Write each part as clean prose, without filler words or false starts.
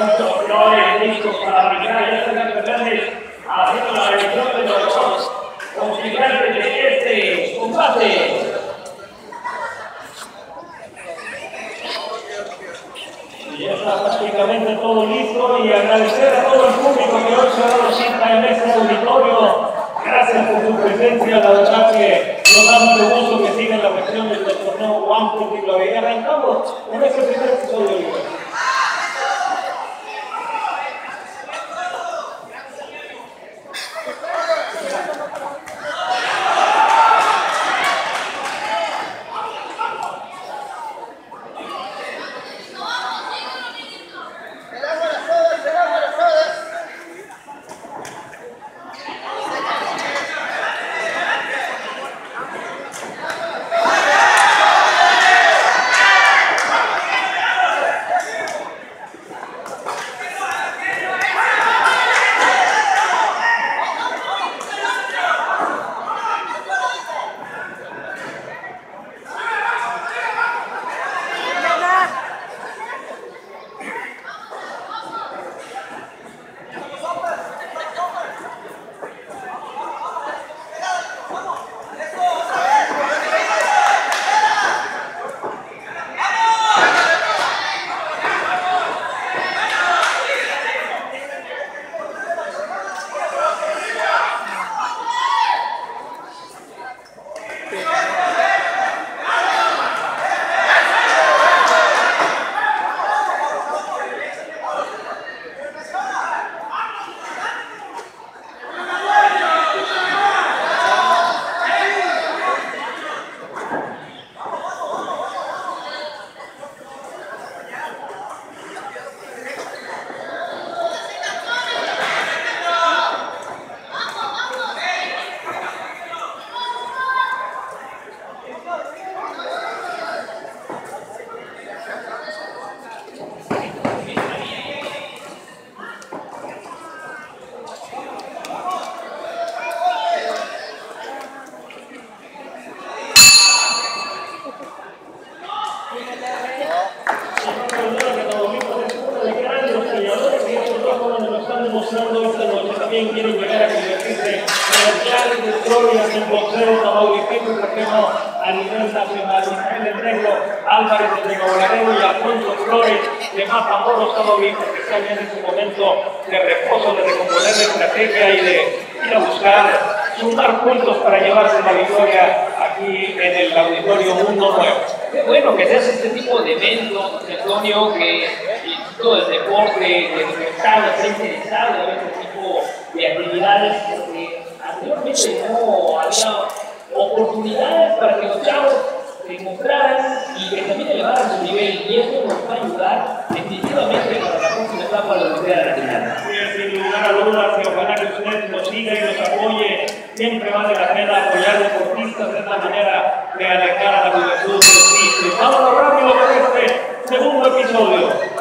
Alfonso Flores, listos para brincar, ya César Fernández haciendo la revisión de los dos conciliantes de este combate. Y ya está prácticamente todo listo y agradecer a todo el público que hoy se ha dado cita en este auditorio. Gracias por su presencia, la verdad que nos da mucho gusto que sigan la versión del torneo One Punto Global. Y arrancamos con este primer episodio de hoy. También quieren llegar a convertirse en los grandes historias del boxeo tamaulipeco y por qué no a nivel nacional. Ismael El Negro, Álvarez de Rigoberto y Alfonso Flores de Matamoros, Tamaulipas, que están en este momento de reposo, de recomponer la estrategia y de ir a buscar sumar puntos para llevarse la victoria aquí en el Auditorio Mundo Nuevo. Qué bueno que se hace este tipo de eventos, Antonio, que el Instituto del Deporte, que está interesado en este tipo de actividades, porque anteriormente no había oportunidades para que los chavos se mostraran y que también elevaran su nivel, y eso nos va a ayudar definitivamente para la próxima etapa de la Olimpiada Nacional. Sin lugar a dudas, y ojalá que usted nos siga y nos apoye. Siempre vale la pena apoyar deportistas, de esta manera de alejar a la juventud de los pistes. Vámonos rápido con este segundo episodio.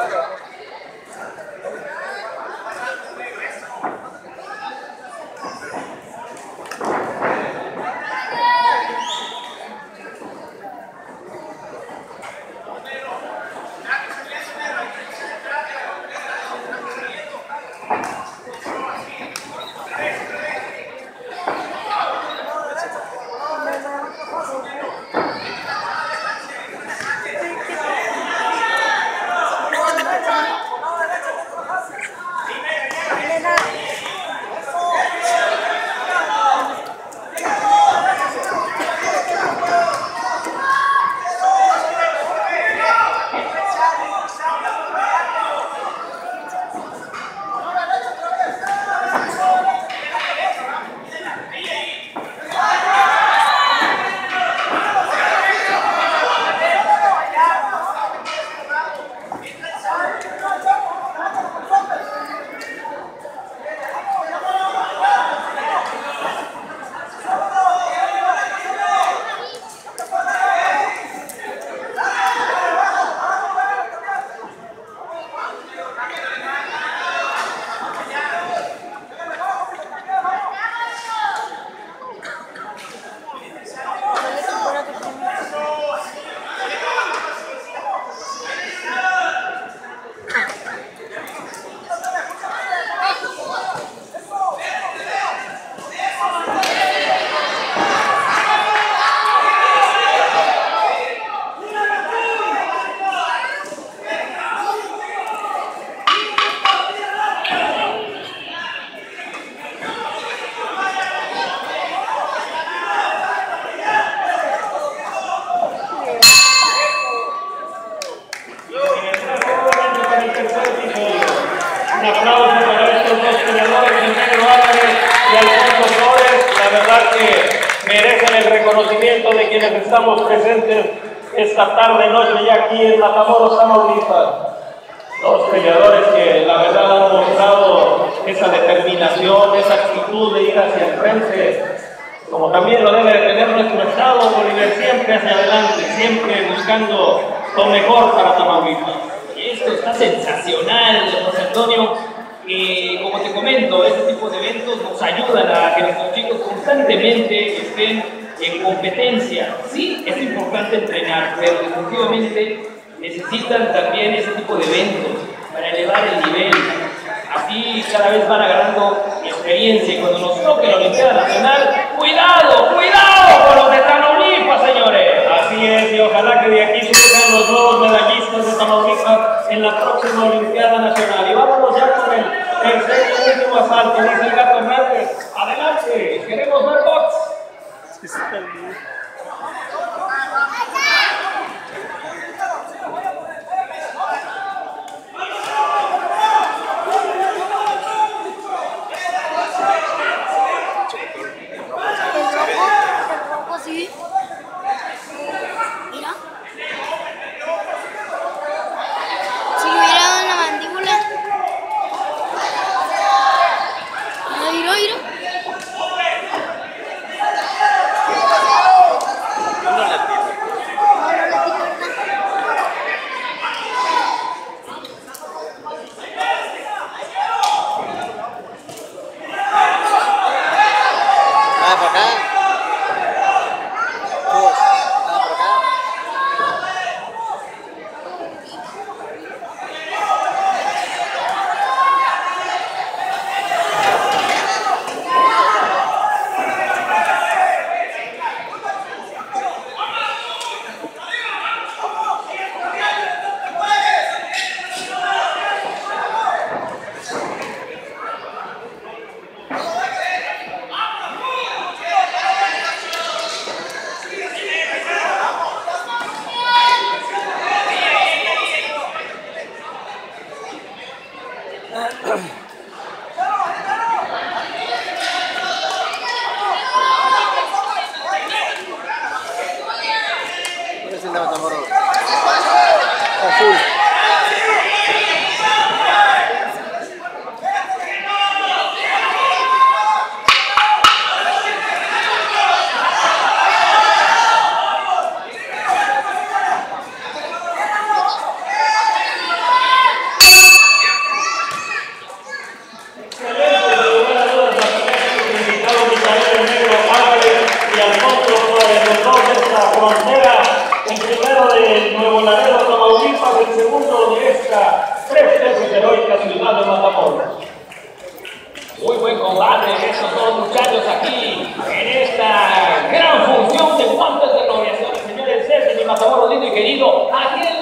Un aplauso para estos dos peleadores, el Negro Álvarez y Alfonso Flores. La verdad que merecen el reconocimiento de quienes estamos presentes esta tarde, noche, ya aquí en Matamoros, Tamaulipas. Dos peleadores que la verdad han mostrado esa determinación, esa actitud de ir hacia el frente, como también lo debe de tener nuestro estado. Bolívar siempre hacia adelante, siempre buscando lo mejor para Tamaulipas. Y esto está sensacional, José Antonio. Como te comento, este tipo de eventos nos ayudan a que nuestros chicos constantemente estén en competencia. Sí, es importante entrenar, pero definitivamente necesitan también ese tipo de eventos para elevar el nivel. Así cada vez van agarrando experiencia y cuando nos toque la Olimpiada Nacional, ¡cuidado, cuidado con los de Tamaulipas, señores! Así es, y ojalá que de aquí surjan los nuevos medallistas de Tamaulipas en la próxima Olimpiada Nacional. Y vámonos ya con el tercer y último asalto, dice el Gato Hernández. Adelante, queremos ver box. Sí. Mira. Si le hubiera dado en la mandíbula. Mira, mira. Muy buen combate de estos dos muchachos aquí en esta gran función de guantes de gloriación, señores. Desde mi Matamoros lindo y querido, aquí